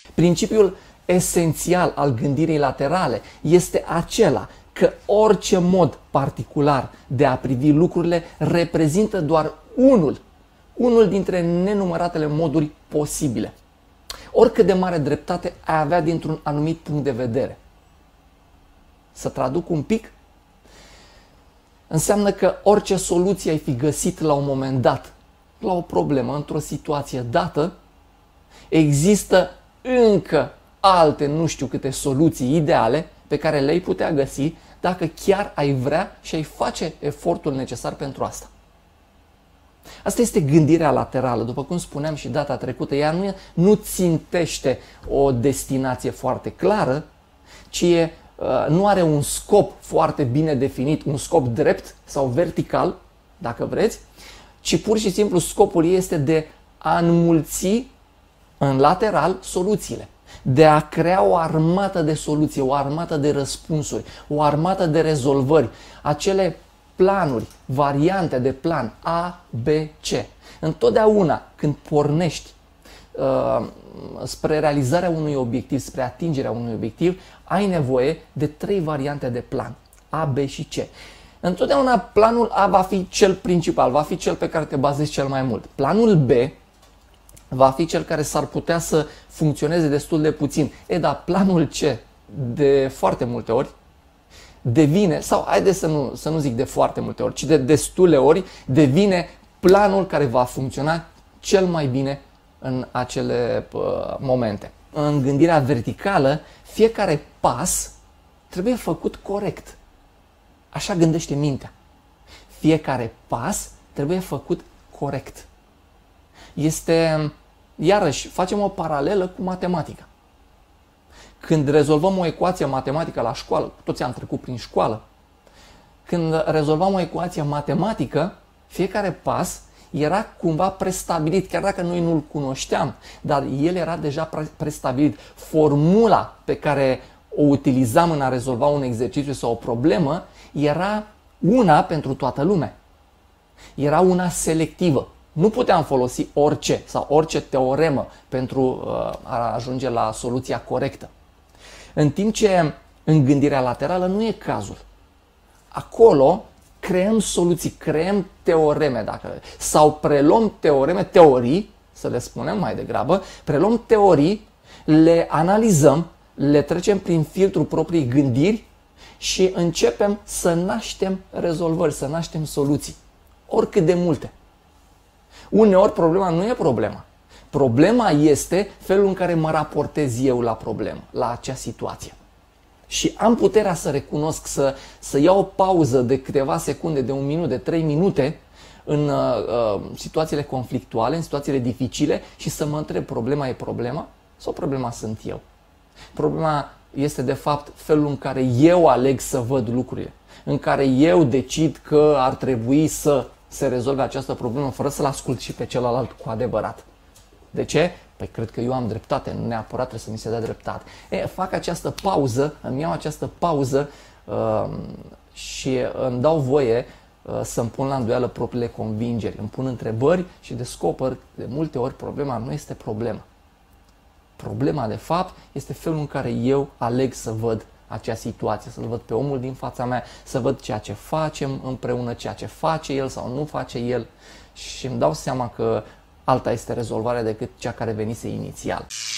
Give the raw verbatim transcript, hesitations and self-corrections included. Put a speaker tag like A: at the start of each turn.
A: Principiul esențial al gândirii laterale este acela că orice mod particular de a privi lucrurile reprezintă doar unul, unul dintre nenumăratele moduri posibile. Oricât de mare dreptate ai avea dintr-un anumit punct de vedere. Să traduc un pic? Înseamnă că orice soluție ai fi găsit la un moment dat, la o problemă, într-o situație dată, există încă alte nu știu câte soluții ideale pe care le-ai putea găsi dacă chiar ai vrea și ai face efortul necesar pentru asta. Asta este gândirea laterală, după cum spuneam și data trecută, ea nu, nu țintește o destinație foarte clară, ci e, nu are un scop foarte bine definit, un scop drept sau vertical, dacă vreți, ci pur și simplu scopul ei este de a înmulți în lateral soluțiile, de a crea o armată de soluții, o armată de răspunsuri, o armată de rezolvări, acele planuri, variante de plan A, B, C. Întotdeauna când pornești uh, spre realizarea unui obiectiv, spre atingerea unui obiectiv, ai nevoie de trei variante de plan, A, B și C. Întotdeauna planul A va fi cel principal, va fi cel pe care te bazezi cel mai mult. Planul B va fi cel care s-ar putea să funcționeze destul de puțin. E, dar planul C, de foarte multe ori, devine, sau haideți să nu, să nu zic de foarte multe ori, ci de destule ori, devine planul care va funcționa cel mai bine în acele uh, momente. În gândirea verticală, fiecare pas trebuie făcut corect. Așa gândește mintea. Fiecare pas trebuie făcut corect. Este, iarăși, facem o paralelă cu matematica. Când rezolvăm o ecuație matematică la școală, toți am trecut prin școală, când rezolvam o ecuație matematică, fiecare pas era cumva prestabilit, chiar dacă noi nu-l cunoșteam, dar el era deja prestabilit. Formula pe care o utilizam în a rezolva un exercițiu sau o problemă era una pentru toată lumea. Era una selectivă. Nu puteam folosi orice sau orice teoremă pentru a ajunge la soluția corectă. În timp ce în gândirea laterală nu e cazul. Acolo creăm soluții, creăm teoreme, dacă, sau preluăm teoreme, teorii, să le spunem mai degrabă, preluăm teorii, le analizăm, le trecem prin filtrul propriei gândiri și începem să naștem rezolvări, să naștem soluții. Oricât de multe. Uneori problema nu e problema. Problema este felul în care mă raportez eu la problemă, la acea situație. Și am puterea să recunosc, să, să iau o pauză de câteva secunde, de un minut, de trei minute în uh, situațiile conflictuale, în situațiile dificile și să mă întreb, problema e problema sau problema sunt eu? Problema este de fapt felul în care eu aleg să văd lucrurile, în care eu decid că ar trebui să se rezolve această problemă fără să-l ascult și pe celălalt cu adevărat. De ce? Păi cred că eu am dreptate, nu neapărat trebuie să mi se dea dreptate. E, fac această pauză, îmi iau această pauză uh, și îmi dau voie uh, să-mi pun la îndoială propriile convingeri. Îmi pun întrebări și descoper de multe ori problema nu este problema. Problema de fapt este felul în care eu aleg să văd acea situație, să-l văd pe omul din fața mea, să văd ceea ce facem împreună, ceea ce face el sau nu face el și îmi dau seama că alta este rezolvarea decât cea care venise inițial.